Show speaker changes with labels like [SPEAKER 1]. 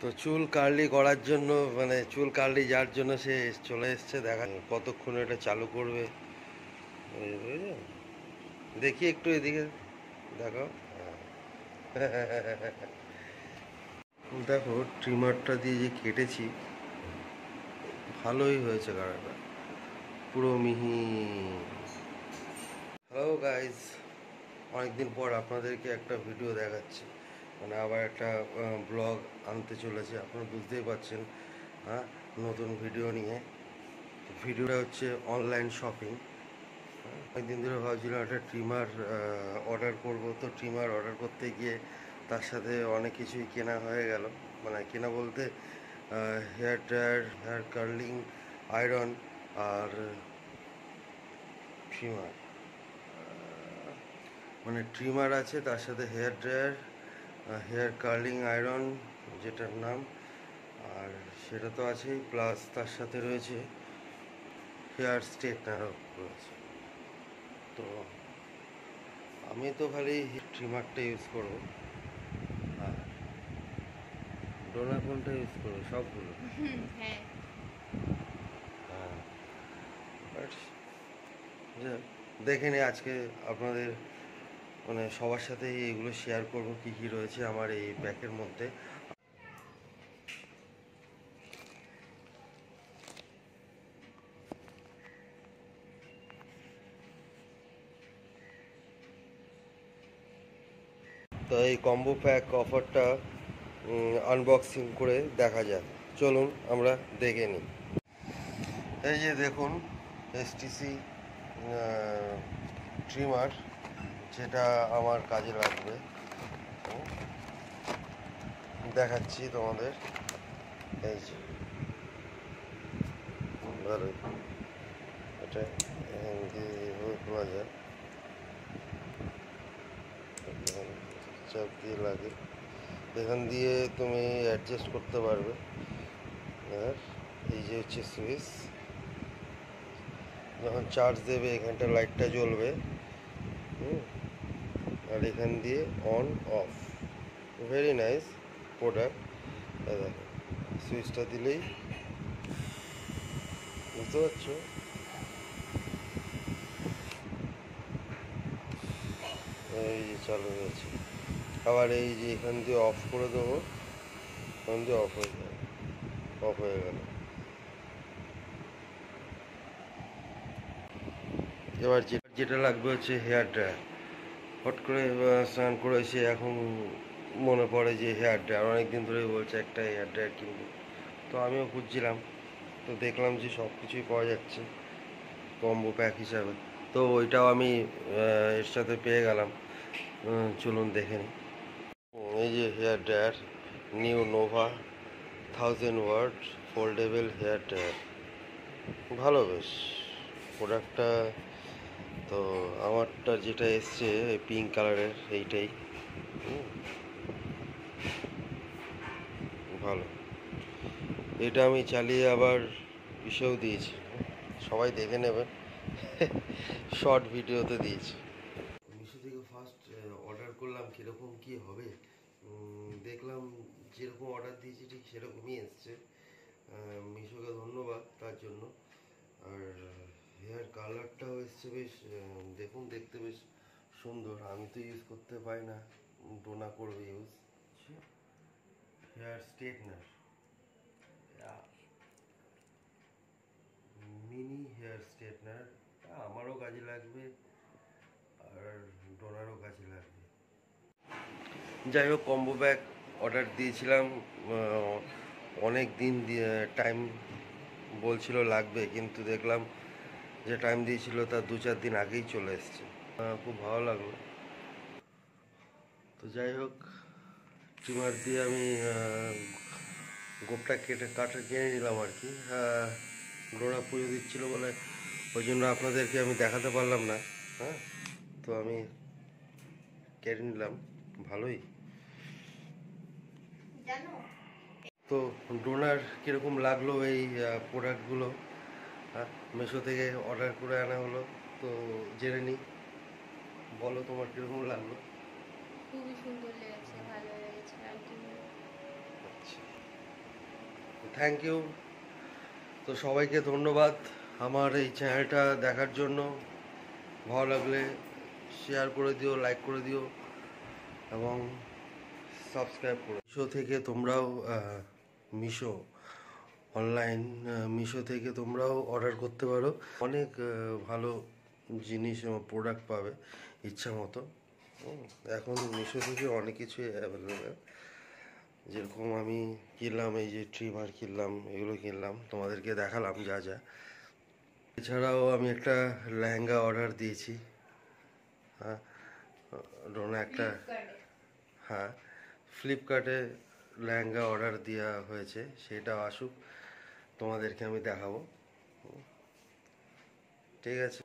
[SPEAKER 1] তো চুল কার্লি করার জন্য মানে চুল কার্লি যার জন্য সে চলে এসছে, দেখা কতক্ষণ এটা চালু করবে। বুঝলে? দেখি একটু এদিকে দেখো। দেখো ট্রিমারটা দিয়ে যে কেটেছি, ভালোই হয়েছে কাটাটা, পুরো মিহি। হ্যালো গাইজ, অনেকদিন পর আপনাদেরকে একটা ভিডিও দেখাচ্ছি, মানে আবার একটা ব্লগ আনতে চলেছে, আপনারা বুঝতেই পারছেন। হ্যাঁ, নতুন ভিডিও নিয়ে। ভিডিওটা হচ্ছে অনলাইন শপিং। অনেকদিন ধরে ভাবছিলাম একটা ট্রিমার অর্ডার করব, তো ট্রিমার অর্ডার করতে গিয়ে তার সাথে অনেক কিছুই কেনা হয়ে গেল। মানে কেনা বলতে hair dryer, hair curling iron আর ট্রিমার। মানে ট্রিমার আছে, তার সাথে hair dryer, hair curling iron যেটার নাম, আর সেটা তো আছেই, প্লাস তার সাথে রয়েছে হেয়ার স্ট্রেটনারও রয়েছে। তো আমি তো খালি ট্রিমারটা ইউজ করবো, আর ডোনা কোনটা ইউজ করবো, সবগুলো।
[SPEAKER 2] হ্যাঁ।
[SPEAKER 1] হ্যাঁ, বাট দেখে নিই আজকে আপনাদের মানে সবার সাথেই এগুলো শেয়ার করব, কী কী রয়েছে আমার এই ব্যাগের মধ্যে। তো এই কম্বো প্যাক অফারটা আনবক্সিং করে দেখা যাক, চলুন আমরা দেখে নিই। এই যে দেখুন, এসটিসি ট্রিমার, যেটা আমার কাজে লাগবে। দেখাচ্ছি তোমাদের, এই যে ভালোই, এটা এখান দিয়ে এভাবে খোলা যায়, চাপ দিয়ে লাগে, এখান দিয়ে তুমি অ্যাডজাস্ট করতে পারবে। আর এই যে হচ্ছে সুইচ, যখন চার্জ দেবে এখানটা লাইটটা জ্বলবে। আর এখান দিয়ে on off, very nice product. দেখো সুইচটা দিলেই, বুঝতে পারছো, এই যে চালু হয়েছে। আবার এই যে এখান দিয়ে অফ করে দেবো, এখান দিয়ে অফ হয়ে যাবে, অফ হয়ে গেল। এবার যেটা লাগবে হচ্ছে হেয়ার ড্রায়ার। হট করে স্নান করে এসে এখন মনে পড়ে যে হেয়ার ড্রায়ার, অনেকদিন ধরেই বলছে একটা হেয়ার ড্রায়ার কিনবো। তো আমিও খুঁজছিলাম, তো দেখলাম যে সব কিছুই পাওয়া যাচ্ছে কম্বো প্যাক হিসাবে। তো ওইটাও আমি এর সাথে পেয়ে গেলাম। চলুন দেখে নিই। এই যে hair dryer, new Nova 1000 watt foldable hair dryer, ভালো বেশ প্রোডাক্টটা। তো আমারটা যেটা এসছে পিঙ্ক কালারের, এইটাই ভালো। এটা আমি চালিয়ে আবার ইসেও দিয়েছি, সবাই দেখে নেবেন, শর্ট ভিডিওতে দিয়েছি। মিশো থেকে ফার্স্ট অর্ডার করলাম, কীরকম কী হবে দেখলাম, যেরকম অর্ডার দিয়েছি ঠিক সেরকমই এসছে। মিশোকে ধন্যবাদ তার জন্য। আর হেয়ার কালারটাও এসছে বেশ, দেখুন দেখতে বেশ সুন্দর। আমি তো ইউজ করতে পারি না, ডোনা করবে use. Hair straightener, mini hair straightener, আমারও কাজে লাগবে আর ডোনারও কাজে লাগবে। যাই হোক, কম্বো ব্যাগ অর্ডার দিয়েছিলাম, অনেক দিন দিয়ে টাইম বলছিল লাগবে, কিন্তু দেখলাম যে টাইম দিয়েছিল তার 2-4 দিন আগেই চলে এসছে। খুব ভালো লাগলো। তো যাই হোক, ট্রিমার দিয়ে আমি গোপটা কিনে নিলাম আর কি। ডোরা পুজো দিচ্ছিলো বলে ওই জন্য আপনাদেরকে আমি দেখাতে পারলাম না। হ্যাঁ, তো আমি কেটে নিলাম, ভালোই। তো ডোনার কীরকম লাগলো এই প্রোডাক্টগুলো, হ্যাঁ, মিশো থেকে অর্ডার করে আনা হলো, তো জেনে নিই। বলো তোমার কীরকম লাগলো?
[SPEAKER 2] খুবই সুন্দর লেগেছে, ভালো লেগেছে আলটিমেট।
[SPEAKER 1] আচ্ছা, থ্যাংক ইউ। তো সবাইকে ধন্যবাদ আমার এই চ্যানেলটা দেখার জন্য। ভালো লাগলে শেয়ার করে দিও, লাইক করে দিও এবং সাবস্ক্রাইব করো। মিশো থেকে তোমরাও মিশো অনলাইন মিশো থেকে তোমরাও অর্ডার করতে পারো। অনেক ভালো জিনিস এবং প্রোডাক্ট পাবে ইচ্ছা মতো। এখন মিশো থেকে অনেক কিছুই অ্যাভেলেবেল। যেরকম আমি কিনলাম, এই যে ট্রিমার কিনলাম, এগুলো কিনলাম, তোমাদেরকে দেখালাম যা যা। এছাড়াও আমি একটা লেহেঙ্গা অর্ডার দিয়েছি। হ্যাঁ, ডোনা একটা, হ্যাঁ, ফ্লিপকার্টে লেহেঙ্গা অর্ডার দেওয়া হয়েছে, সেটা আসুক তোমাদেরকে আমি দেখাবো। ঠিক আছে।